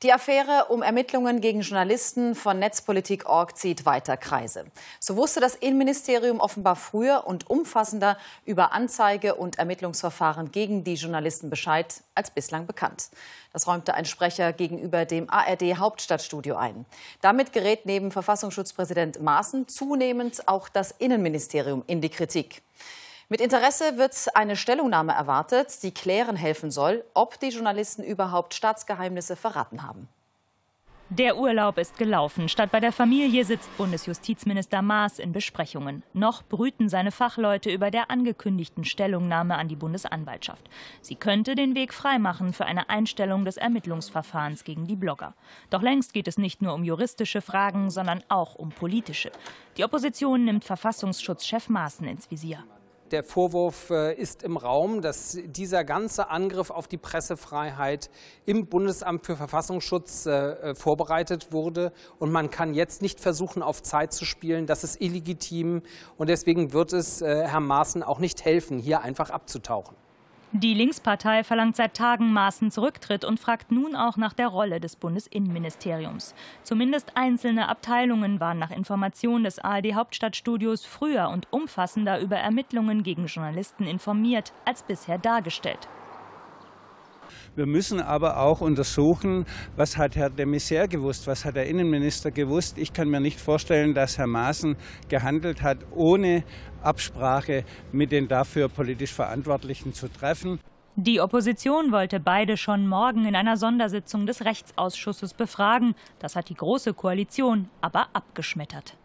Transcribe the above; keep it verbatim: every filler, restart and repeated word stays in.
Die Affäre um Ermittlungen gegen Journalisten von Netzpolitik Punkt org zieht weiter Kreise. So wusste das Innenministerium offenbar früher und umfassender über Anzeige- und Ermittlungsverfahren gegen die Journalisten Bescheid als bislang bekannt. Das räumte ein Sprecher gegenüber dem A R D-Hauptstadtstudio ein. Damit gerät neben Verfassungsschutzpräsident Maaßen zunehmend auch das Innenministerium in die Kritik. Mit Interesse wird eine Stellungnahme erwartet, die klären helfen soll, ob die Journalisten überhaupt Staatsgeheimnisse verraten haben. Der Urlaub ist gelaufen. Statt bei der Familie sitzt Bundesjustizminister Maas in Besprechungen. Noch brüten seine Fachleute über der angekündigten Stellungnahme an die Bundesanwaltschaft. Sie könnte den Weg freimachen für eine Einstellung des Ermittlungsverfahrens gegen die Blogger. Doch längst geht es nicht nur um juristische Fragen, sondern auch um politische. Die Opposition nimmt Verfassungsschutzchef Maaßen ins Visier. Der Vorwurf ist im Raum, dass dieser ganze Angriff auf die Pressefreiheit im Bundesamt für Verfassungsschutz vorbereitet wurde. Und man kann jetzt nicht versuchen, auf Zeit zu spielen. Das ist illegitim. Und deswegen wird es Herrn Maaßen auch nicht helfen, hier einfach abzutauchen. Die Linkspartei verlangt seit Tagen Maaßen Zurücktritt und fragt nun auch nach der Rolle des Bundesinnenministeriums. Zumindest einzelne Abteilungen waren nach Information des A R D-Hauptstadtstudios früher und umfassender über Ermittlungen gegen Journalisten informiert als bisher dargestellt. Wir müssen aber auch untersuchen, was hat Herr de Maizière gewusst, was hat der Innenminister gewusst. Ich kann mir nicht vorstellen, dass Herr Maaßen gehandelt hat, ohne Absprache mit den dafür politisch Verantwortlichen zu treffen. Die Opposition wollte beide schon morgen in einer Sondersitzung des Rechtsausschusses befragen. Das hat die Große Koalition aber abgeschmettert.